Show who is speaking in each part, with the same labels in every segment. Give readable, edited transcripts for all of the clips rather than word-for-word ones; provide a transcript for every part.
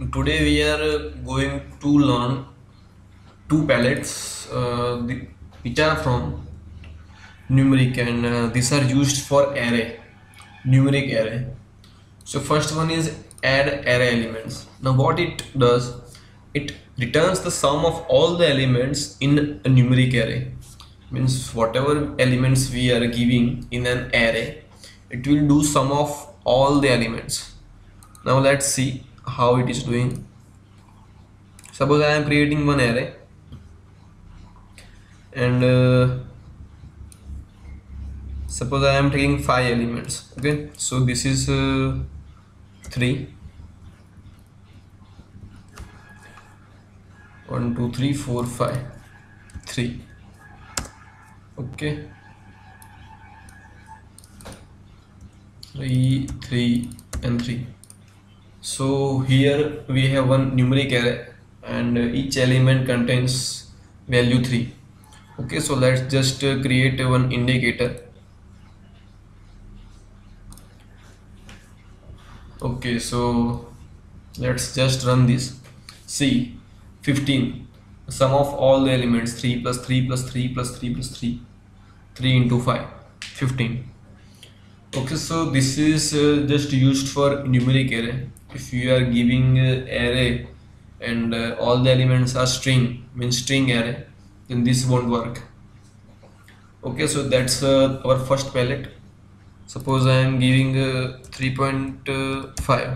Speaker 1: Today we are going to learn two palettes which are from numeric, and these are used for array, numeric array. So first one is add array elements. Now what it does, it returns the sum of all the elements in a numeric array. Means whatever elements we are giving in an array, it will do sum of all the elements. Now let's see how it is doing. Suppose I am creating one array, and suppose I am taking 5 elements. Okay, so this is 3, 1 2 3 4 5 3. Okay, 3 and 3. So here we have one numeric array, and each element contains value 3. Okay, so let's just create one indicator. Okay, so let's just run this. See, 15, sum of all the elements, 3 plus 3 plus 3 plus 3 plus 3, 3 into 5, 15. Okay, so this is just used for numeric array. If you are giving array and all the elements are string, means string array, then this won't work. Okay, so that's our first palette. Suppose I am giving 3.5.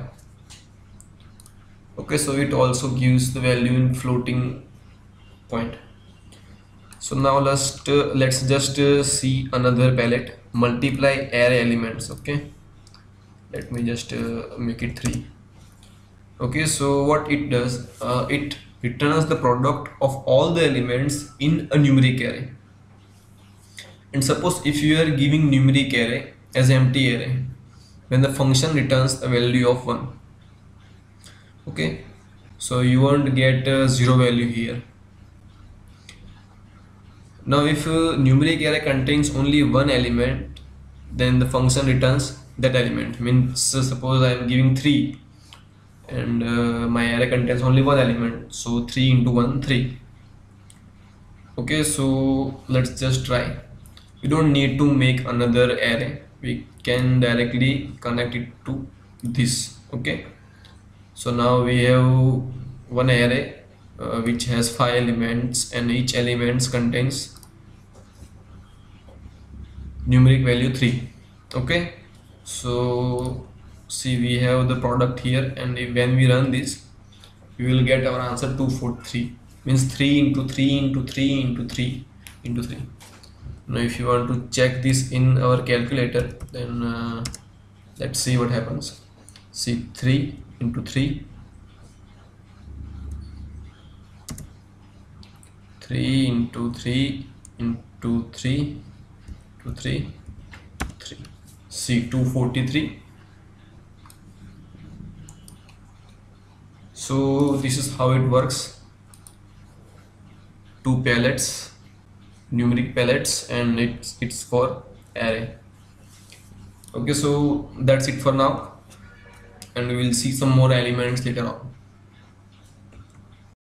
Speaker 1: Okay, so it also gives the value in floating point. So now let's just see another palette, multiply array elements. Okay, let me just make it 3. Okay, so what it does, it returns the product of all the elements in a numeric array. And suppose if you are giving numeric array as empty array, then the function returns a value of 1. Okay, so you won't get 0 value here. Now if numeric array contains only one element, then the function returns that element. Means suppose I am giving 3 and my array contains only one element, so 3 into 1, 3. Okay, so let's just try. We don't need to make another array, we can directly connect it to this. Okay, so now we have one array which has 5 elements, and each element contains numeric value 3. Okay, so see, we have the product here, and when we run this, we will get our answer 243. Means 3 into 3 into 3 into 3 into 3. Now if you want to check this in our calculator, then let's see what happens. See, 3 into 3, 3 into 3 into 3 to 3, 3. See, 243. So this is how it works. Two palettes, numeric palettes, and it's for array. Okay, so that's it for now, and we will see some more elements later on.